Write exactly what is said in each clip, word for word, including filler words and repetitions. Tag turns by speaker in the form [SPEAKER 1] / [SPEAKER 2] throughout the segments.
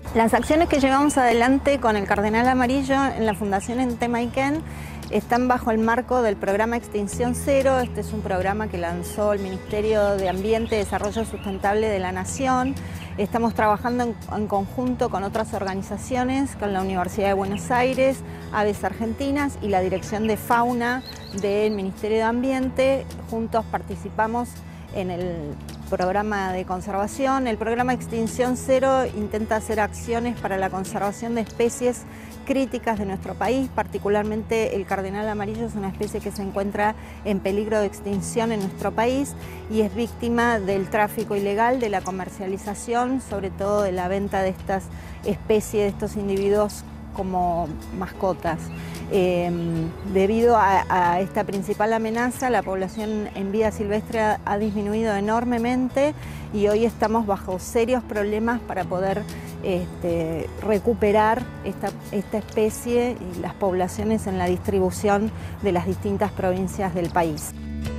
[SPEAKER 1] Las acciones que llevamos adelante con el Cardenal Amarillo en la Fundación Ente Maiken están bajo el marco del programa Extinción Cero. Este es un programa que lanzó el Ministerio de Ambiente y Desarrollo Sustentable de la Nación. Estamos trabajando en, en conjunto con otras organizaciones, con la Universidad de Buenos Aires, Aves Argentinas y la Dirección de Fauna del Ministerio de Ambiente. Juntos participamos en el programa de conservación. El programa Extinción Cero intenta hacer acciones para la conservación de especies críticas de nuestro país, particularmente el cardenal amarillo es una especie que se encuentra en peligro de extinción en nuestro país y es víctima del tráfico ilegal, de la comercialización, sobre todo de la venta de estas especies, de estos individuos como mascotas. Eh, debido a, a esta principal amenaza, la población en vida silvestre ha, ha disminuido enormemente y hoy estamos bajo serios problemas para poder este, recuperar esta, esta especie y las poblaciones en la distribución de las distintas provincias del país.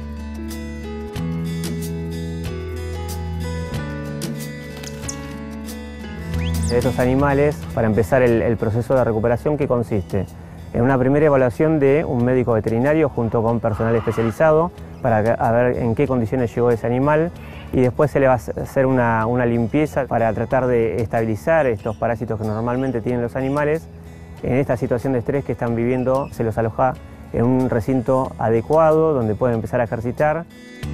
[SPEAKER 2] De estos animales, para empezar el, el proceso de recuperación, ¿qué consiste? En una primera evaluación de un médico veterinario junto con personal especializado para a ver en qué condiciones llegó ese animal y después se le va a hacer una, una limpieza para tratar de estabilizar estos parásitos que normalmente tienen los animales. En esta situación de estrés que están viviendo se los aloja en un recinto adecuado donde pueden empezar a ejercitar.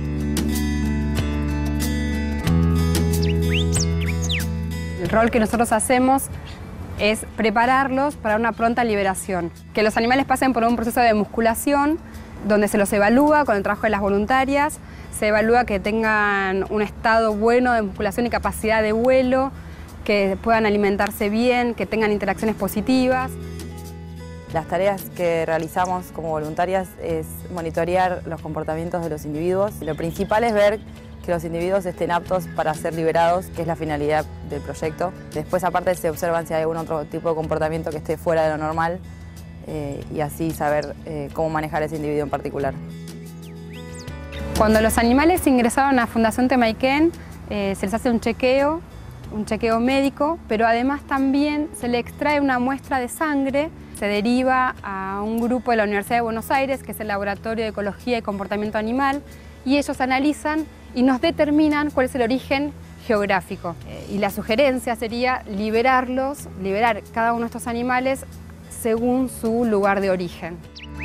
[SPEAKER 3] El rol que nosotros hacemos es prepararlos para una pronta liberación. Que los animales pasen por un proceso de musculación donde se los evalúa con el trabajo de las voluntarias, se evalúa que tengan un estado bueno de musculación y capacidad de vuelo, que puedan alimentarse bien, que tengan interacciones positivas.
[SPEAKER 4] Las tareas que realizamos como voluntarias es monitorear los comportamientos de los individuos. Lo principal es ver que los individuos estén aptos para ser liberados, que es la finalidad del proyecto. Después, aparte, se observan si hay algún otro tipo de comportamiento que esté fuera de lo normal eh, y así saber eh, cómo manejar ese individuo en particular.
[SPEAKER 3] Cuando los animales ingresaron a Fundación Ente Maiken, eh, se les hace un chequeo, un chequeo médico, pero además también se le extrae una muestra de sangre, se deriva a un grupo de la Universidad de Buenos Aires, que es el Laboratorio de Ecología y Comportamiento Animal, y ellos analizan y nos determinan cuál es el origen geográfico. Y la sugerencia sería liberarlos, liberar cada uno de estos animales según su lugar de origen.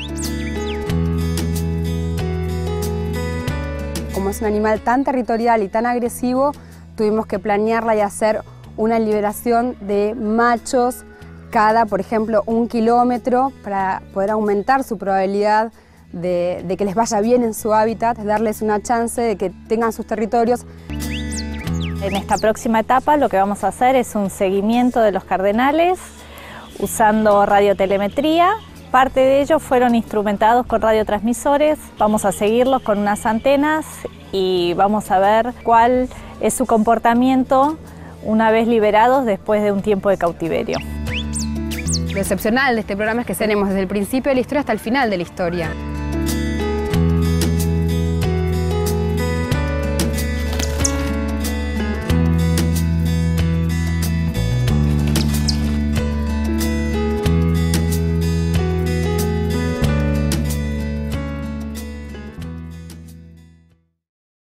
[SPEAKER 3] Como es un animal tan territorial y tan agresivo, tuvimos que planearla y hacer una liberación de machos cada, por ejemplo, un kilómetro para poder aumentar su probabilidad De, de que les vaya bien en su hábitat, darles una chance de que tengan sus territorios.
[SPEAKER 5] En esta próxima etapa lo que vamos a hacer es un seguimiento de los cardenales usando radiotelemetría. Parte de ellos fueron instrumentados con radiotransmisores. Vamos a seguirlos con unas antenas y vamos a ver cuál es su comportamiento una vez liberados después de un tiempo de cautiverio.
[SPEAKER 3] Lo excepcional de este programa es que tenemos desde el principio de la historia hasta el final de la historia.